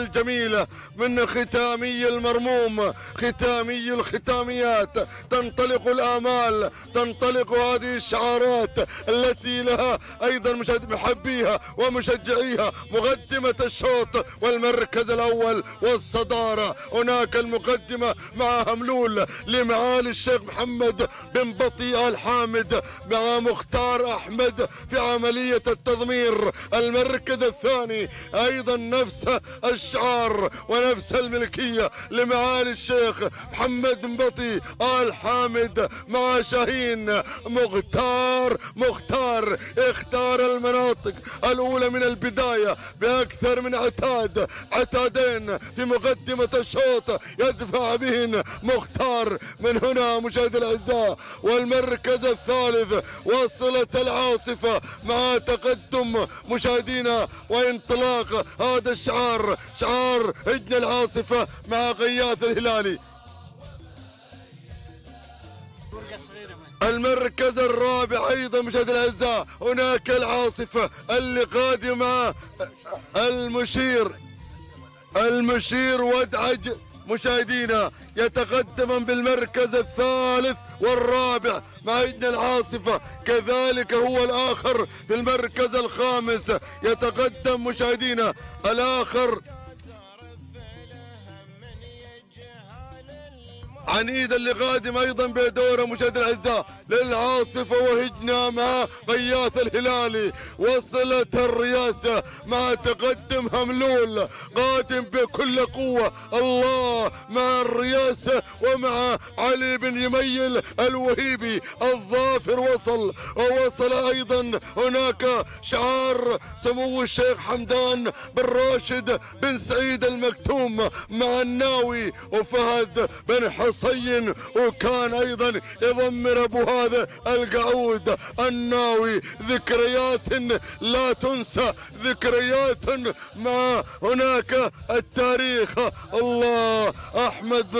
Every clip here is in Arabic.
الجميلة من ختامي المرموم، ختامي الختاميات. تنطلق الآمال، تنطلق هذه الشعارات التي لها أيضا محبيها ومشجعيها. مقدمة الشوط والمركز الأول والصدارة. هناك المقدمة مع هملول لمعالي الشيخ محمد بن بطي آل حامد مع مختار أحمد في عملية التضمير. المركز الثاني أيضا نفس الشعار ونفس الملكية لمعالي الشيخ محمد بن بطي آل حامد مع شاهين. مختار اختار المناطق الأولى من البداية بأكثر من عتادين في مقدمة الشوط يدفع بهن مختار. من هنا مشاهدي الأعزاء والمركز الثالث وصلت العاصفة مع تقدم مشاهدينا وانطلاق هذا الشعار، شعار هجن العاصفة مع غياث الهلالي. المركز الرابع ايضا مشاهدينا الاعزاء هناك العاصفة اللي قادمة المشير وادعج مشاهدينا يتقدم بالمركز الثالث والرابع مع هجن العاصفة. كذلك هو الآخر في المركز الخامس يتقدم مشاهدينا الآخر عنيد اللي قادم ايضا بدوره مشاهدينا الاعزاء للعاصفه وهجنا مع غياث الهلالي. وصلت الرياسه مع تقدم هملول قادم بكل قوه. الله مع الرياسه ومع علي بن يميل الوهيبي الظافر ووصل ايضا هناك شعار سمو الشيخ حمدان بن راشد بن سعيد المكتوم مع الناوي وفهد بن حصين. وكان ايضا يضمر ابو هذا القعود الناوي ذكريات لا تنسى، ذكريات مع هناك التاريخ. الله احمد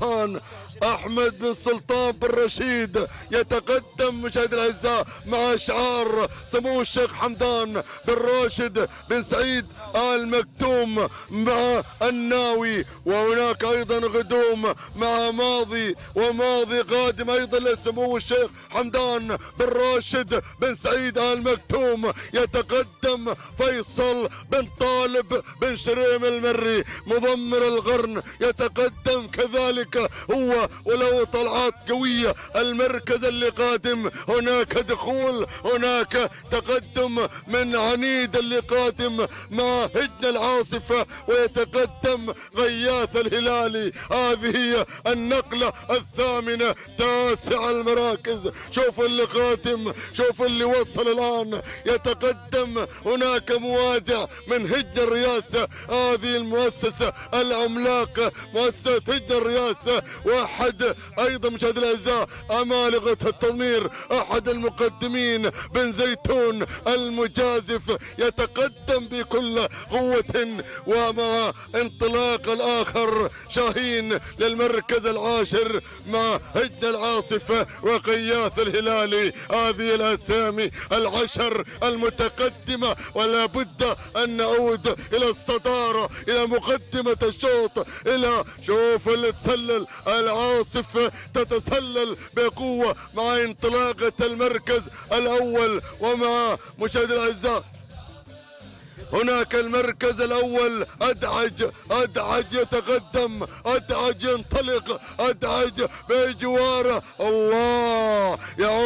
بن سلطان بن رشيد يتقدم مشاهدي الاعزاء مع شعار سمو الشيخ حمدان بن راشد بن سعيد آل مكتوم مع الناوي. وهناك ايضا غدوم مع ماضي قادم ايضا لسمو الشيخ حمدان بن راشد بن سعيد آل مكتوم. يتقدم فيصل بن طالب بن شريم المري مضمر القرن يتقدم كذلك هو ولو طلعات قوية. المركز اللي قادم هناك دخول، هناك تقدم من عنيد اللي قادم مع هجن العاصفة ويتقدم غياث الهلالي. هذه هي النقلة الثامنة 9 المراكز. شوف اللي قادم، شوف اللي وصل الآن. يتقدم هناك موادع من هجن الرياسة، هذه المؤسسة العملاقة مؤسسة هجن الرياسة. واحد ايضا مشاهدينا الاعزاء عمالقة التضمير احد المقدمين بن زيتون المجازف يتقدم بكل قوة. ومع انطلاق الاخر شاهين للمركز العاشر مع هجن العاصفة وغياث الهلالي. هذه الاسامي العشر المتقدمة ولا بد ان نعود الى الصدارة، الى مقدمة الشوط، الى شوف اللي تسلل العاصفة تتسلل بقوة مع انطلاقة المركز الاول. ومع مشاهدي الاعزاء هناك المركز الاول ادعج يتقدم، ادعج ينطلق، ادعج بجواره. الله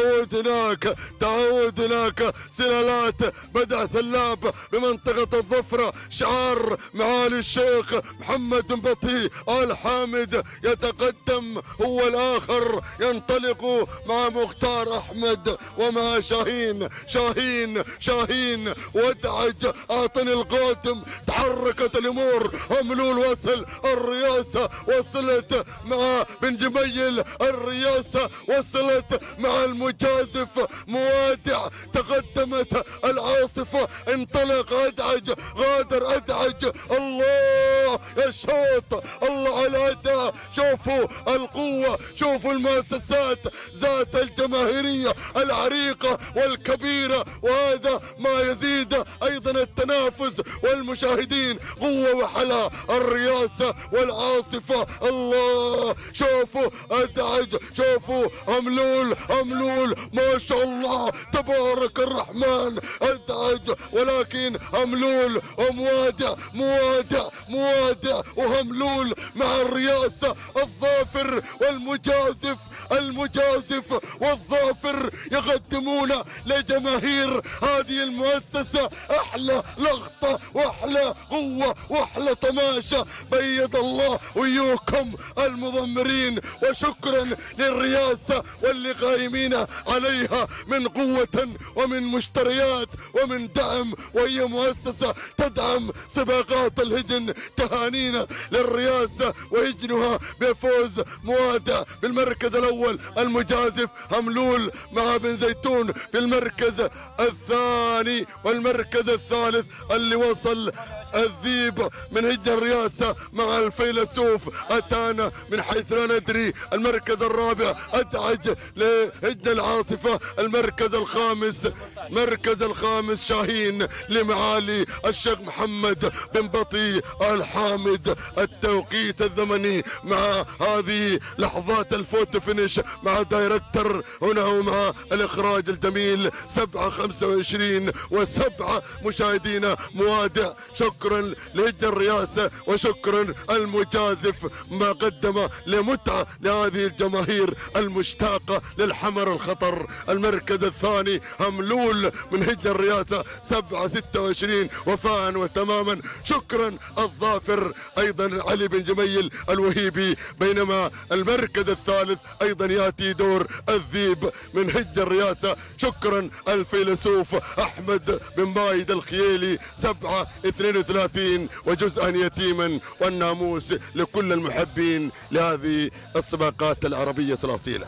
تعود هناك سلالات بدع ثلاب بمنطقة الظفرة. شعار معالي الشيخ محمد بن بطي آل حامد يتقدم هو الاخر ينطلق مع مختار احمد ومع شاهين وادعج اعطني القادم. تحركت الامور، هملول وصل الرياسة، وصلت مع بن جميل الرياسة، وصلت مع المجازف موادع. تقدمت العاصفة، انطلق ادعج، غادر ادعج. الله يا الشوط، الله على الاداء. شوفوا القوة، شوفوا المؤسسات ذات الجماهيرية العريقة والكبيرة. وهذا ما يزيد ايضا التنافس ينافس. والمشاهدين قوة وحلا الرياسة والعاصفة. الله شوفوا ادعج، شوفوا هملول ما شاء الله تبارك الرحمن ادعج، ولكن هملول موادع وهملول مع الرياسة. الظافر المجازف والظافر يقدمون لجماهير هذه المؤسسة احلى لقطة واحلى قوة واحلى طماشة. بيض الله ويوكم المضمرين، وشكرا للرئاسة واللي قايمين عليها من قوة ومن مشتريات ومن دعم، وهي مؤسسة تدعم سباقات الهجن. تهانينا للرئاسة وهجنها بفوز موادع بالمركز الاول، المجازف هملول مع بن زيتون في المركز الثاني، والمركز الثالث اللي وصل الذيب من هجن الرئاسة مع الفيلسوف أتانا من حيث لا ندري. المركز الرابع أدعج لهجن العاصفة. المركز الخامس شاهين لمعالي الشيخ محمد بن بطي الحامد. التوقيت الزمني مع هذه لحظات الفوتو فينيش مع دايركتر هنا ومع الإخراج الجميل 7:25 و7 مشاهدينا موادع. شكرا لهجن الرئاسة وشكرا المجازف ما قدم لمتعة لهذه الجماهير المشتاقة للحمر الخطر. المركز الثاني هملول من هجن الرئاسة 7:26 وفاء وتماما. شكرا الظافر ايضا علي بن جميل الوهيبي، بينما المركز الثالث ايضا ياتي دور الذيب من هجن الرئاسة. شكرا الفيلسوف احمد بن بايد الخيالي 7:32 وجزءا يتيما، والناموس لكل المحبين لهذه السباقات العربية الأصيلة.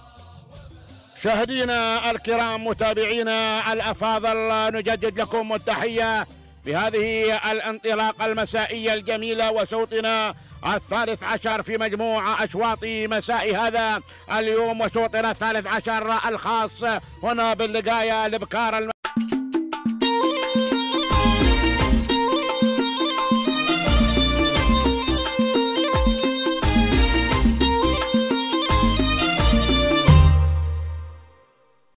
مشاهدينا الكرام متابعينا الأفاضل، نجدد لكم التحية بهذه الانطلاقة المسائية الجميلة وشوطنا 13 في مجموع أشواط مساء هذا اليوم، وشوطنا 13 الخاص هنا باللقاية الابكار